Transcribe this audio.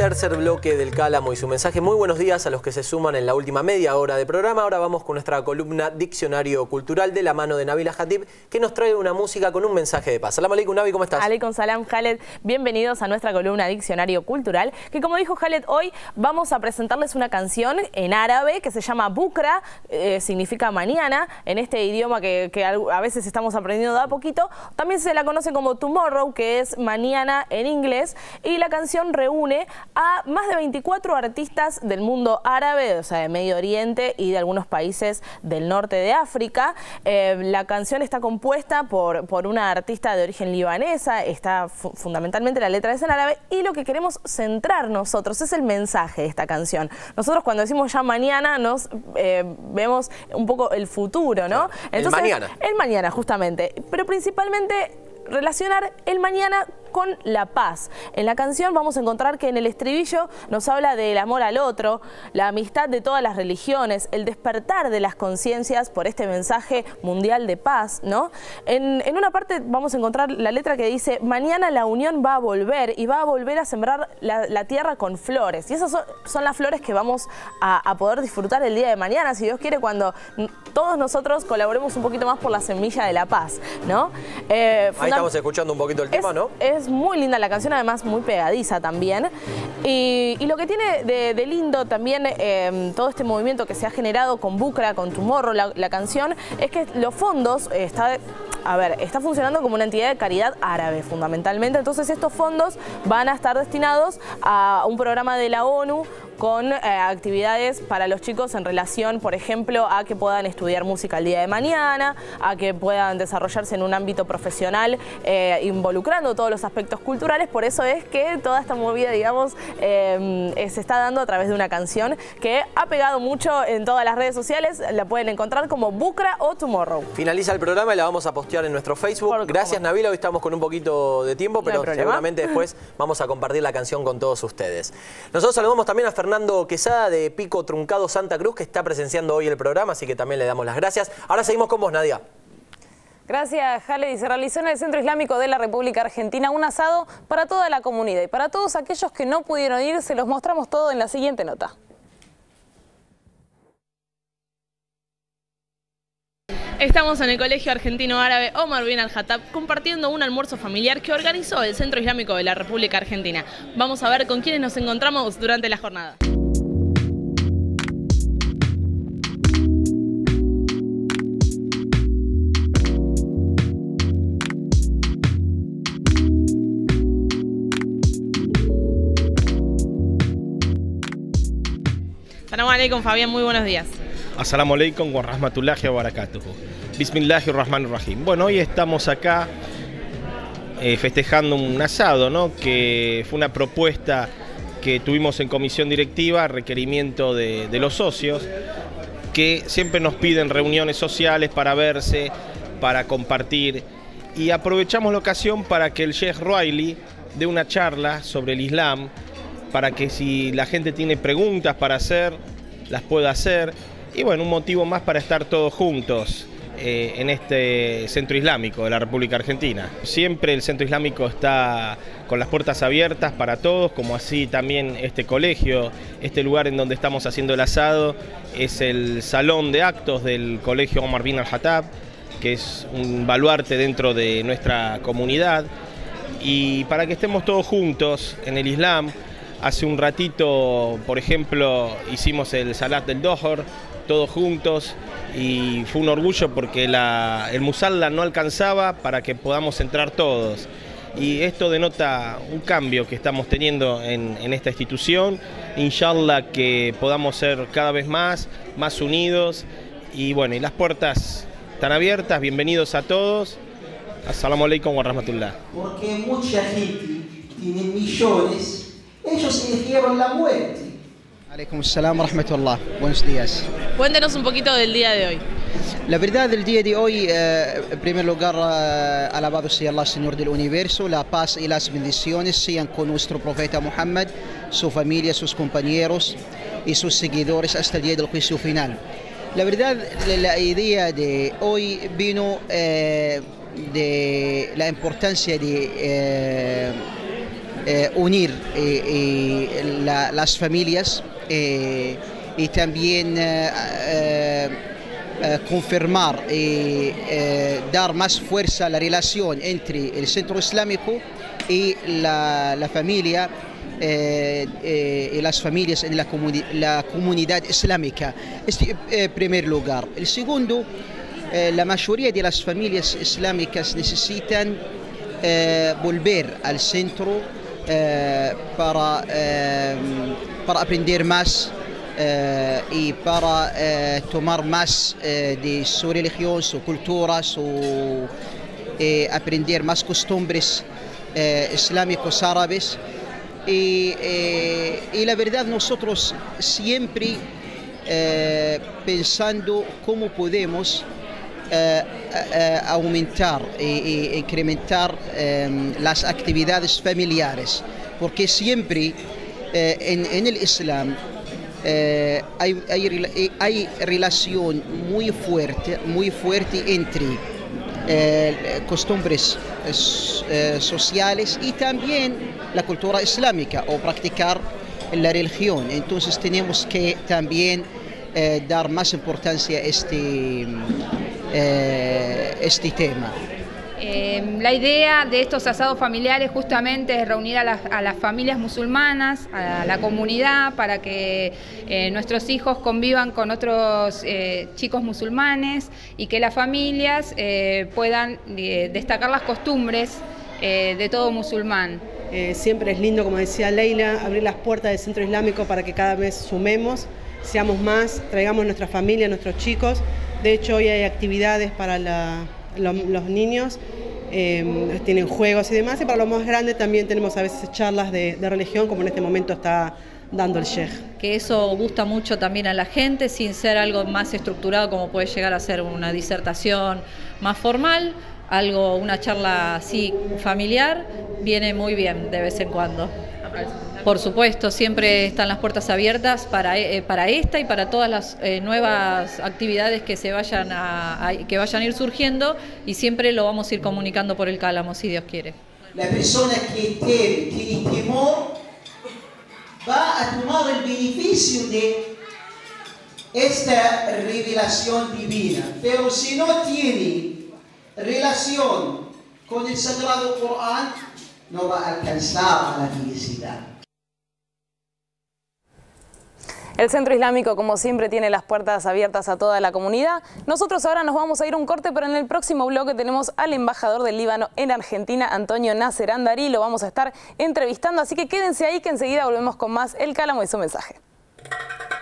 tercer bloque del Cálamo y su mensaje. Muy buenos días a los que se suman en la última media hora de programa. Ahora vamos con nuestra columna Diccionario Cultural de la mano de Nabila Hatib, que nos trae una música con un mensaje de paz. Salam aleikum, Nabi, ¿cómo estás? Aleikum salam, Khaled. Bienvenidos a nuestra columna Diccionario Cultural, que como dijo Khaled, hoy vamos a presentarles una canción en árabe que se llama Bukra, significa mañana, en este idioma que a veces estamos aprendiendo de a poquito. También se la conoce como Tomorrow, que es mañana en inglés, y la canción reúne a más de 24 artistas del mundo árabe, o sea, de Medio Oriente y de algunos países del norte de África. La canción está compuesta por una artista de origen libanesa, está fundamentalmente la letra es en árabe, y lo que queremos centrar nosotros es el mensaje de esta canción. Nosotros cuando decimos ya mañana nos vemos un poco el futuro, ¿no? Entonces, el mañana. El mañana, justamente. Pero principalmente relacionar el mañana con la paz. En la canción vamos a encontrar que en el estribillo nos habla del amor al otro, la amistad de todas las religiones, el despertar de las conciencias por este mensaje mundial de paz, ¿no? En una parte vamos a encontrar la letra que dice: mañana la unión va a volver y va a volver a sembrar la tierra con flores. Y esas son las flores que vamos a poder disfrutar el día de mañana, si Dios quiere, cuando todos nosotros colaboremos un poquito más por la semilla de la paz, ¿no? Ahí estamos escuchando un poquito el tema, ¿no? Es muy linda la canción, además muy pegadiza también. Y lo que tiene de lindo también todo este movimiento que se ha generado con Bukra, con Tomorrow, la canción, es que los fondos está funcionando como una entidad de caridad árabe fundamentalmente. Entonces estos fondos van a estar destinados a un programa de la ONU con actividades para los chicos en relación, por ejemplo, a que puedan estudiar música el día de mañana, a que puedan desarrollarse en un ámbito profesional involucrando todos los aspectos culturales. Por eso es que toda esta movida, digamos, se está dando a través de una canción que ha pegado mucho en todas las redes sociales. La pueden encontrar como Bukra o Tomorrow. Finaliza el programa y la vamos a postear en nuestro Facebook. Gracias, Nabila. Hoy estamos con un poquito de tiempo, pero seguramente después vamos a compartir la canción con todos ustedes. Nosotros saludamos también a Fernando Quesada de Pico Truncado Santa Cruz, que está presenciando hoy el programa, así que también le damos las gracias. Ahora seguimos con vos, Nadia. Gracias, Khaled. Y se realizó en el Centro Islámico de la República Argentina un asado para toda la comunidad. Y para todos aquellos que no pudieron ir, se los mostramos todo en la siguiente nota. Estamos en el Colegio Argentino Árabe Omar bin Al-Khattab compartiendo un almuerzo familiar que organizó el Centro Islámico de la República Argentina. Vamos a ver con quiénes nos encontramos durante la jornada. Assalamu alaikum, Fabián, muy buenos días. Assalamu alaikum wa rahmatullahi wa barakatuhu. Bismillahirrahmanirrahim. Bueno, hoy estamos acá festejando un asado, ¿no? Que fue una propuesta que tuvimos en comisión directiva, requerimiento de los socios, que siempre nos piden reuniones sociales para verse, para compartir. Y aprovechamos la ocasión para que el Sheikh Ruaili dé una charla sobre el Islam, para que si la gente tiene preguntas para hacer, las pueda hacer. Y bueno, un motivo más para estar todos juntos en este Centro Islámico de la República Argentina. Siempre el Centro Islámico está con las puertas abiertas para todos, como así también este colegio. Este lugar en donde estamos haciendo el asado es el salón de actos del Colegio Omar bin Al-Khattab, que es un baluarte dentro de nuestra comunidad. Y para que estemos todos juntos en el Islam, hace un ratito, por ejemplo, hicimos el Salat del Dohor, todos juntos, y fue un orgullo porque el musalla no alcanzaba para que podamos entrar todos. Y esto denota un cambio que estamos teniendo en esta institución. Inshallah que podamos ser cada vez más unidos. Y bueno, y las puertas están abiertas, bienvenidos a todos. Assalamu alaikum wa rahmatullah. Porque mucha gente tiene millones, ellos eligieron la muerte. Alaikum salam wa rahmatullah. Buenos días. Cuéntenos un poquito del día de hoy. La verdad del día de hoy, en primer lugar, alabado sea Allah, Señor del Universo, la paz y las bendiciones sean con nuestro profeta Muhammad, su familia, sus compañeros y sus seguidores hasta el día del juicio final. La verdad, la idea de hoy vino de la importancia unir las familias y también confirmar y dar más fuerza a la relación entre el Centro Islámico y la familia y las familias en la comunidad islámica. Este en primer lugar. El segundo, la mayoría de las familias islámicas necesitan volver al centro para aprender más y para tomar más de su religión, su cultura, aprender más costumbres islámicos árabes. Y la verdad, nosotros siempre pensando cómo podemos aumentar e incrementar las actividades familiares, porque siempre en el Islam hay relación muy fuerte entre costumbres sociales y también la cultura islámica o practicar la religión. Entonces tenemos que también dar más importancia a este tema. La idea de estos asados familiares justamente es reunir a las familias musulmanas, a la comunidad, para que nuestros hijos convivan con otros chicos musulmanes y que las familias puedan destacar las costumbres de todo musulmán. Siempre es lindo, como decía Leila, abrir las puertas del Centro Islámico para que cada vez sumemos, seamos más, traigamos nuestra familia, nuestros chicos. De hecho, hoy hay actividades para los niños, tienen juegos y demás, y para los más grandes también tenemos a veces charlas de religión, como en este momento está dando el sheikh. Que eso gusta mucho también a la gente, sin ser algo más estructurado como puede llegar a ser una disertación más formal, una charla así familiar, viene muy bien de vez en cuando. Por supuesto, siempre están las puertas abiertas para esta y para todas las nuevas actividades que vayan a ir surgiendo, y siempre lo vamos a ir comunicando por el Cálamo, si Dios quiere. La persona que tiene temor va a tomar el beneficio de esta revelación divina, pero si no tiene relación con el Sagrado Corán, no va a alcanzar a la felicidad. El Centro Islámico, como siempre, tiene las puertas abiertas a toda la comunidad. Nosotros ahora nos vamos a ir a un corte, pero en el próximo bloque tenemos al embajador del Líbano en Argentina, Antonio Nasser Andari. Lo vamos a estar entrevistando, así que quédense ahí que enseguida volvemos con más El Cálamo y su mensaje.